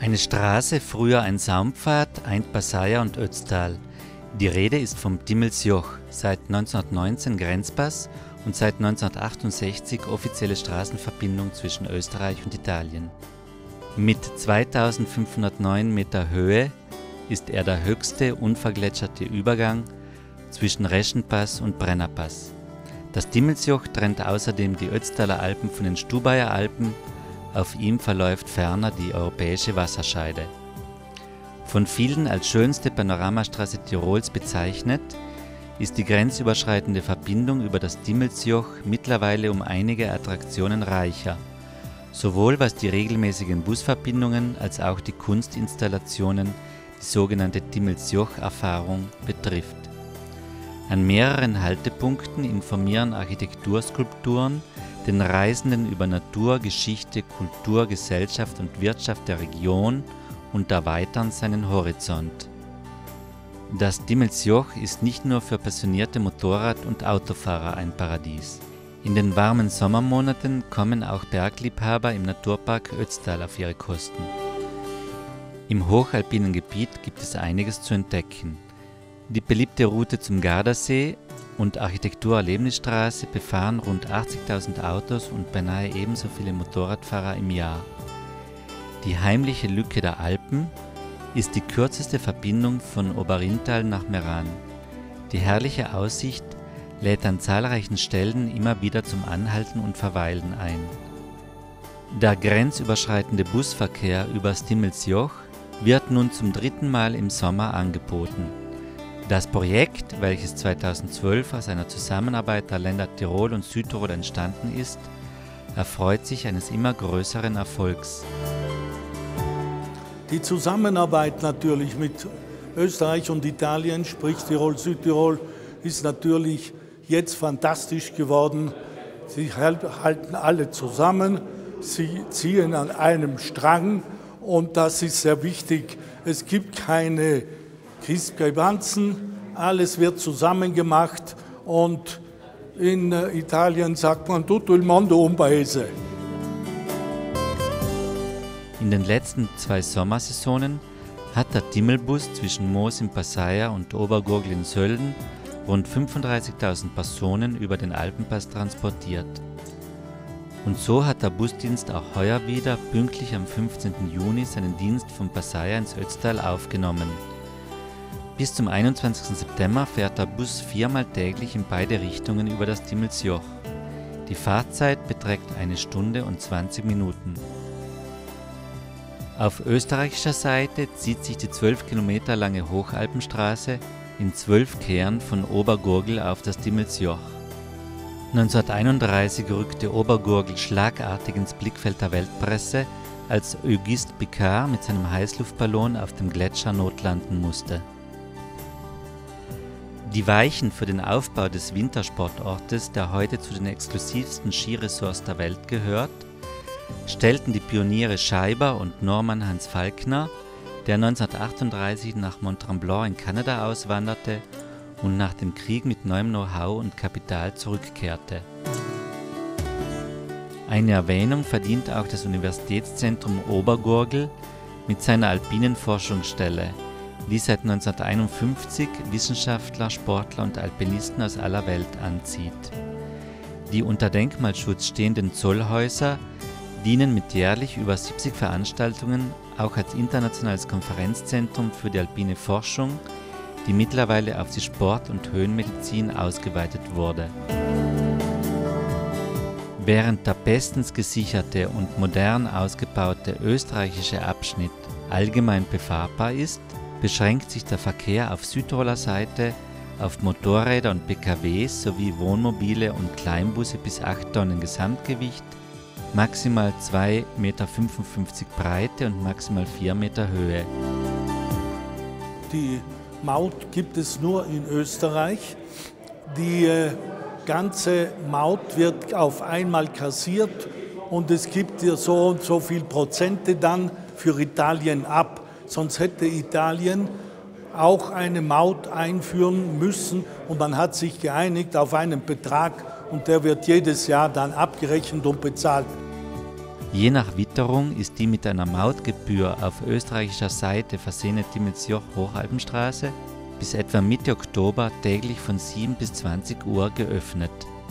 Eine Straße, früher ein Saumpfad, eint Passaia und Ötztal. Die Rede ist vom Dimmelsjoch, seit 1919 Grenzpass und seit 1968 offizielle Straßenverbindung zwischen Österreich und Italien. Mit 2509 Meter Höhe ist er der höchste unvergletscherte Übergang zwischen Reschenpass und Brennerpass. Das Dimmelsjoch trennt außerdem die Ötztaler Alpen von den Stubaier Alpen. Auf ihm verläuft ferner die europäische Wasserscheide. Von vielen als schönste Panoramastraße Tirols bezeichnet, ist die grenzüberschreitende Verbindung über das Dimmelsjoch mittlerweile um einige Attraktionen reicher, sowohl was die regelmäßigen Busverbindungen als auch die Kunstinstallationen, die sogenannte Dimmelsjoch-Erfahrung, betrifft. An mehreren Haltepunkten informieren Architekturskulpturen den Reisenden über Natur, Geschichte, Kultur, Gesellschaft und Wirtschaft der Region und erweitern seinen Horizont. Das Dimmelsjoch ist nicht nur für passionierte Motorrad- und Autofahrer ein Paradies. In den warmen Sommermonaten kommen auch Bergliebhaber im Naturpark Ötztal auf ihre Kosten. Im hochalpinen Gebiet gibt es einiges zu entdecken. Die beliebte Route zum Gardasee und Architekturerlebnisstraße befahren rund 80.000 Autos und beinahe ebenso viele Motorradfahrer im Jahr. Die heimliche Lücke der Alpen ist die kürzeste Verbindung von Oberrinthal nach Meran. Die herrliche Aussicht lädt an zahlreichen Stellen immer wieder zum Anhalten und Verweilen ein. Der grenzüberschreitende Busverkehr übers Dimmelsjoch wird nun zum 3. Mal im Sommer angeboten. Das Projekt, welches 2012 aus einer Zusammenarbeit der Länder Tirol und Südtirol entstanden ist, erfreut sich eines immer größeren Erfolgs. Die Zusammenarbeit natürlich mit Österreich und Italien, sprich Tirol, Südtirol, ist natürlich jetzt fantastisch geworden. Sie halten alle zusammen, sie ziehen an einem Strang und das ist sehr wichtig. Es gibt keine Diskrepanzen, alles wird zusammen gemacht und in Italien sagt man tutto il mondo un paese. In den letzten 2 Sommersaisonen hat der Dimmelbus zwischen Moos in Passaia und Obergurgl in Sölden rund 35.000 Personen über den Alpenpass transportiert. Und so hat der Busdienst auch heuer wieder pünktlich am 15. Juni seinen Dienst von Passaia ins Ötztal aufgenommen. Bis zum 21. September fährt der Bus 4-mal täglich in beide Richtungen über das Dimmelsjoch. Die Fahrzeit beträgt 1 Stunde und 20 Minuten. Auf österreichischer Seite zieht sich die 12 Kilometer lange Hochalpenstraße in 12 Kehren von Obergurgl auf das Dimmelsjoch. 1931 rückte Obergurgl schlagartig ins Blickfeld der Weltpresse, als Auguste Piccard mit seinem Heißluftballon auf dem Gletscher notlanden musste. Die Weichen für den Aufbau des Wintersportortes, der heute zu den exklusivsten Skiresorts der Welt gehört, stellten die Pioniere Scheiber und Norman Hans Falkner, der 1938 nach Mont-Tremblant in Kanada auswanderte und nach dem Krieg mit neuem Know-how und Kapital zurückkehrte. Eine Erwähnung verdient auch das Universitätszentrum Obergurgl mit seiner alpinen Forschungsstelle, die seit 1951 Wissenschaftler, Sportler und Alpinisten aus aller Welt anzieht. Die unter Denkmalschutz stehenden Zollhäuser dienen mit jährlich über 70 Veranstaltungen auch als internationales Konferenzzentrum für die alpine Forschung, die mittlerweile auf die Sport- und Höhenmedizin ausgeweitet wurde. Während der bestens gesicherte und modern ausgebaute österreichische Abschnitt allgemein befahrbar ist, beschränkt sich der Verkehr auf Südtiroler Seite auf Motorräder und PKWs sowie Wohnmobile und Kleinbusse bis 8 Tonnen Gesamtgewicht, maximal 2,55 Meter Breite und maximal 4 Meter Höhe. Die Maut gibt es nur in Österreich. Die ganze Maut wird auf einmal kassiert und es gibt so und so viel Prozente dann für Italien ab. Sonst hätte Italien auch eine Maut einführen müssen und man hat sich geeinigt auf einen Betrag und der wird jedes Jahr dann abgerechnet und bezahlt. Je nach Witterung ist die mit einer Mautgebühr auf österreichischer Seite versehene Dimmelsjoch-Hochalpenstraße bis etwa Mitte Oktober täglich von 7 bis 20 Uhr geöffnet.